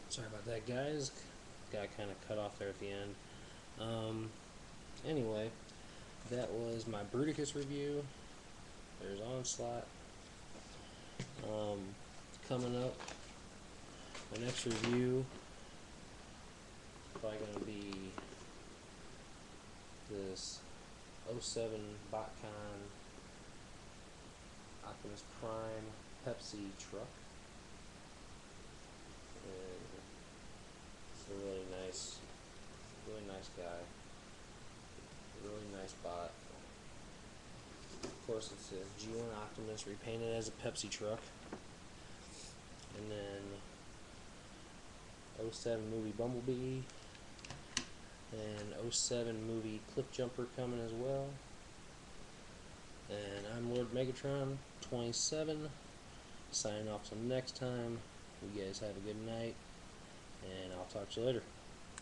Sorry about that, guys. Got kind of cut off there at the end. Anyway, that was my Bruticus review. There's Onslaught. Coming up, my next review probably going to be this 07 BotCon Optimus Prime Pepsi truck. And it's a really nice guy. Really nice bot. Of course, it's a G1 Optimus repainted as a Pepsi truck. And then 07 movie Bumblebee. And 07 movie Cliff Jumper coming as well. And I'm lordmegatron27. Signing off till next time. You guys have a good night. And I'll talk to you later.